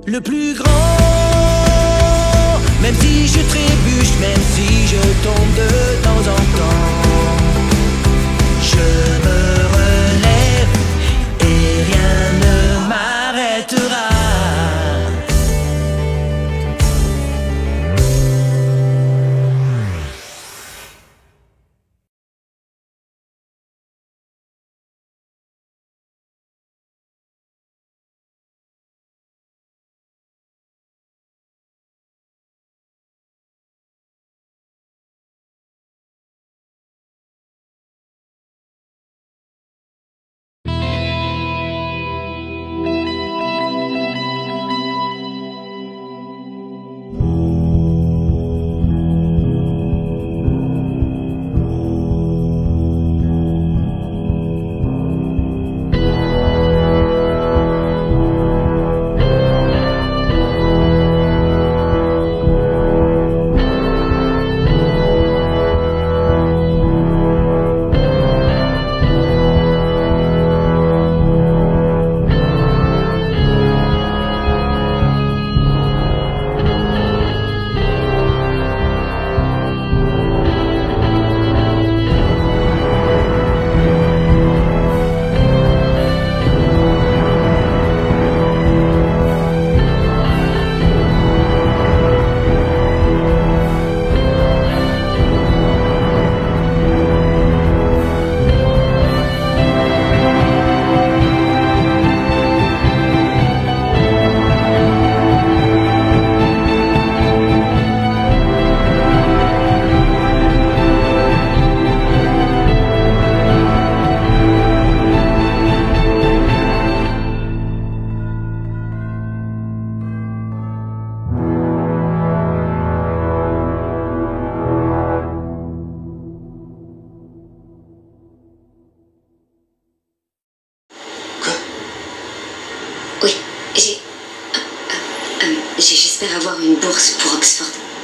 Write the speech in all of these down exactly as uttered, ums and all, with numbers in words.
le plus grand. Même si je trébuche, même si je tombe de temps en temps, je me relève et rien ne m'arrêtera. Oui, j'ai... Euh, euh, j'espère avoir une bourse pour Oxford.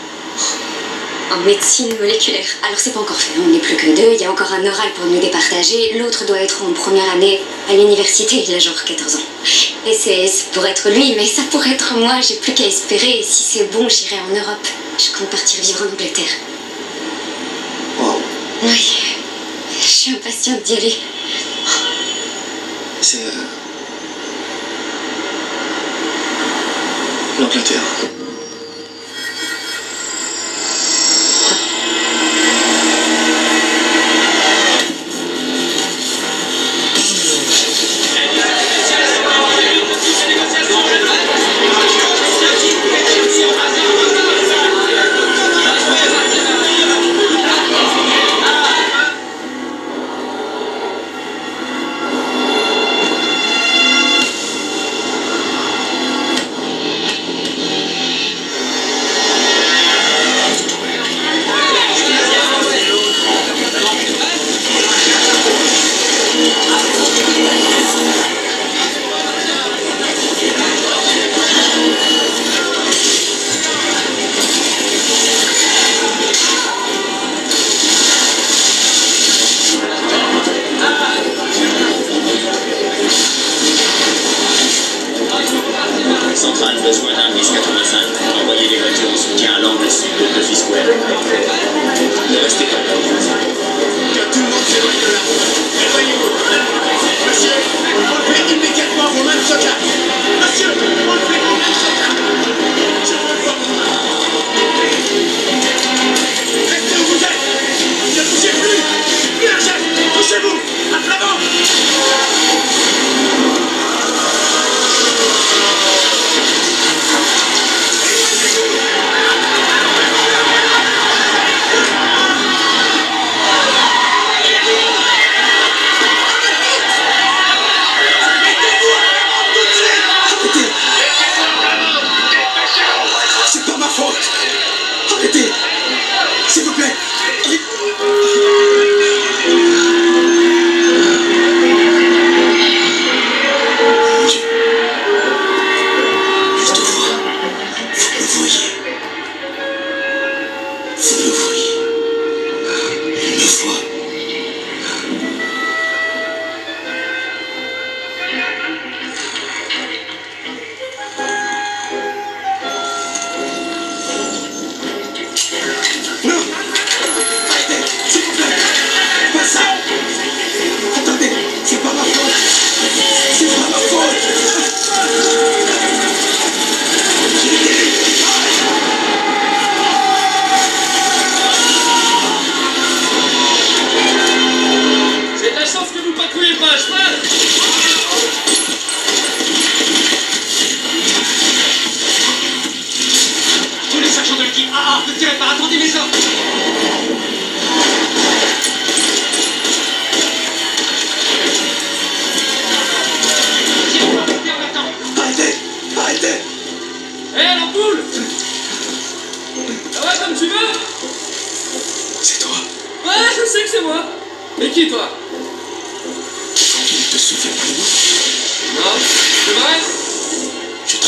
En médecine moléculaire. Alors c'est pas encore fait, on n'est plus que deux, il y a encore un oral pour nous départager, l'autre doit être en première année à l'université, il a genre quatorze ans. Et c'est pour être lui, mais ça pourrait être moi, j'ai plus qu'à espérer, et si c'est bon, j'irai en Europe. Je compte partir vivre en Angleterre. Wow. Oui, je suis impatiente d'y aller. C'est... Euh... l'Angleterre. Besoin d'un dix quatre-vingt-cinq, envoyez des voitures en soutien à l'angle sud de Duffy Square. Ne restez pas là. Que tout le monde s'éloigne de là. Éloignez-vous. Monsieur, enlevez immédiatement vos mains de soca. Monsieur, enlevez vos mains de soca. Je veux voir. Restez où vous êtes. Ne bougez plus. Plus un chef. Touchez-vous. À l'avant.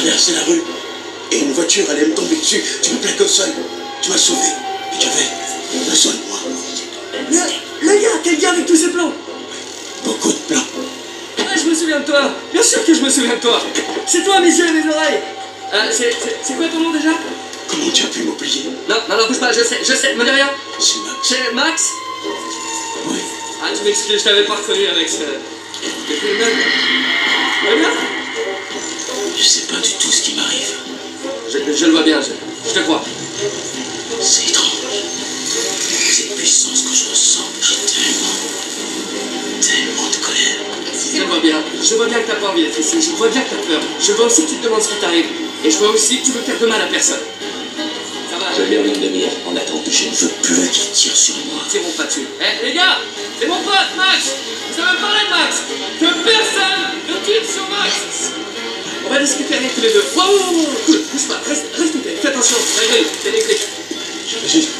traversé la rue et une voiture allait me tomber dessus. Tu me plaques au sol. Tu m'as sauvé. Et tu avais besoin de moi. Le, le gars, quel gars avec tous ces plans? Beaucoup de plans. Ah, je me souviens de toi. Bien sûr que je me souviens de toi. C'est toi, mes yeux et mes oreilles. Euh, c'est, c'est, c'est quoi ton nom déjà? Comment tu as pu m'oublier? Non, non, non, bouge pas, je sais, je sais, me dis rien. C'est Max. C'est Max? Oui. Ah, tu m'excuses, je t'avais pas reconnu avec ce... T'es plus le même. Tu vas bien? Je sais pas du tout ce qui m'arrive. Je, je le vois bien, je, je te crois. C'est étrange. Cette puissance que je ressens, j'ai tellement, tellement de colère. Je le vois bien, je vois bien que t'as pas envie d'être ici, je vois bien que t'as peur. Je vois aussi que tu te demandes ce qui t'arrive. Et je vois aussi que tu veux faire de mal à personne. Ça va? Je mets en ligne de mire en attendant. Je ne veux plus qu'il tire sur moi. Tirons pas dessus. Eh, les gars, c'est mon pote, Max. Vous avez parlé de Max. Que personne ne tire sur Max. On va discuter avec tous les deux. Wow, wow, wow, wow. Cool, bouge pas, reste, reste où t'es. Fais attention, la grille, c'est électrique. Je veux juste...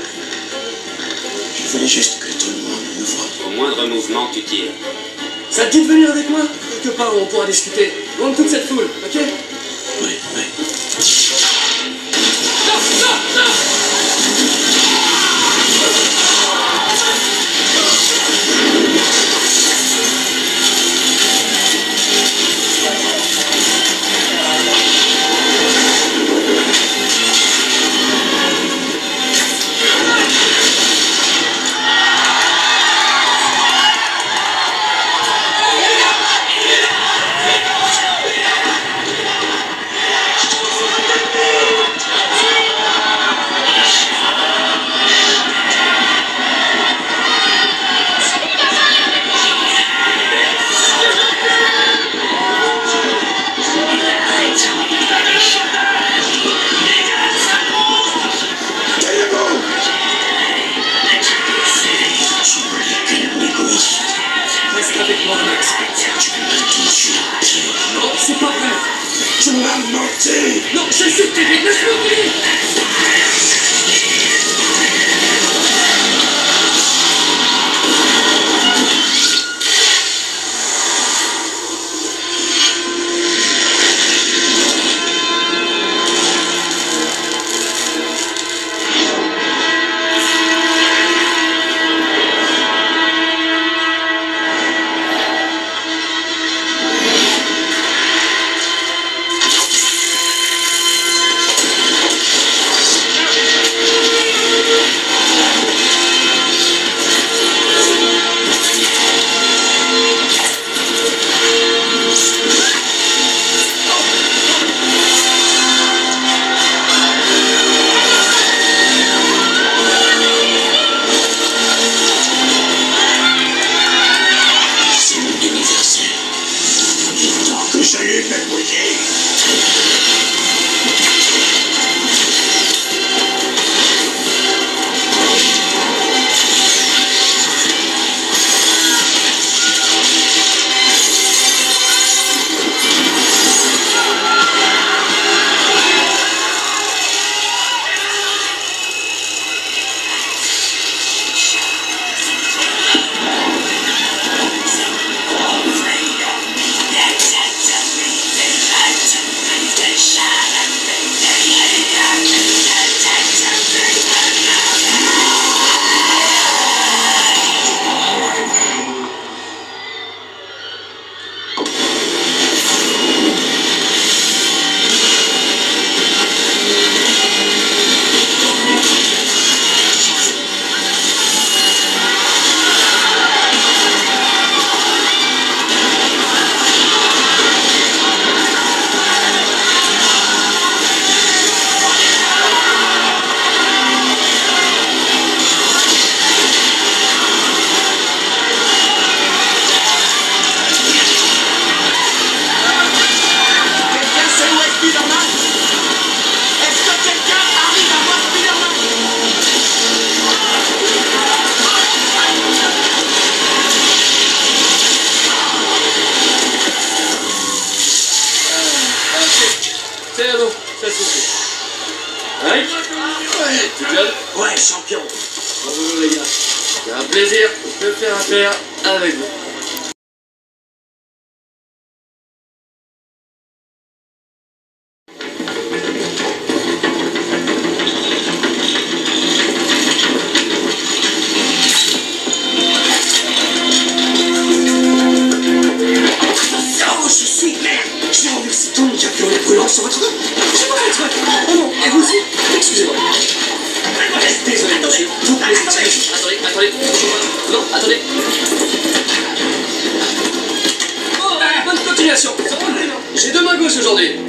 Je voulais juste que tout le monde me voie. Au moindre mouvement, tu tires. Ça te dit de venir avec moi? Quelque part où on pourra discuter. Loin de toute cette foule, ok? Oui, oui. Non, non, non. Avec moi, Max. Tu m'as touché au pied. Non, c'est pas vrai. Tu m'as menti. Non, je suis terrible, laisse-moi vivre. J'allais m'appuyer. C'est bon, ça suffit. Hein? Ouais, tu gueules? Ouais, champion. Bravo les gars. C'est un plaisir de faire affaire avec vous. je sais. Merde. Je vais renverser tout le monde qui a puré brûlant sur votre dos. Je m'arrête. Oh non, et vous aussi. Excusez-moi. Désolé, monsieur. Toutes mes excuses. Attendez, attendez. Non, attendez. Bon, bonne continuation. J'ai deux mains gauches aujourd'hui.